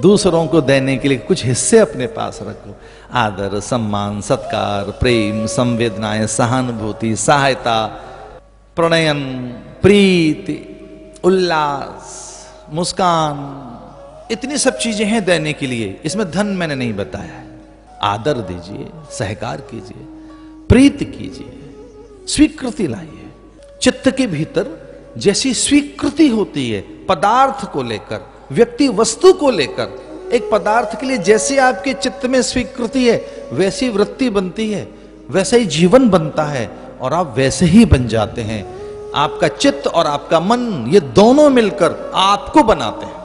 दूसरों को देने के लिए कुछ हिस्से अपने पास रखो। आदर, सम्मान, सत्कार, प्रेम, संवेदनाएं, सहानुभूति, सहायता, प्रणयन, प्रीति, उल्लास, मुस्कान, इतनी सब चीजें हैं देने के लिए। इसमें धन मैंने नहीं बताया है। आदर दीजिए, सहकार कीजिए, प्रीति कीजिए, स्वीकृति लाइए। चित्त के भीतर जैसी स्वीकृति होती है पदार्थ को लेकर, व्यक्ति वस्तु को लेकर, एक पदार्थ के लिए जैसे आपके चित्त में स्वीकृति है वैसी वृत्ति बनती है, वैसा ही जीवन बनता है और आप वैसे ही बन जाते हैं। आपका चित्त और आपका मन ये दोनों मिलकर आपको बनाते हैं।